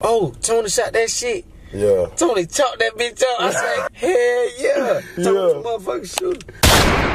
oh, Tonii shot that shit. Yeah. Tonii chopped that bitch up. I say, hell yeah. Tonii was a motherfucking shooter.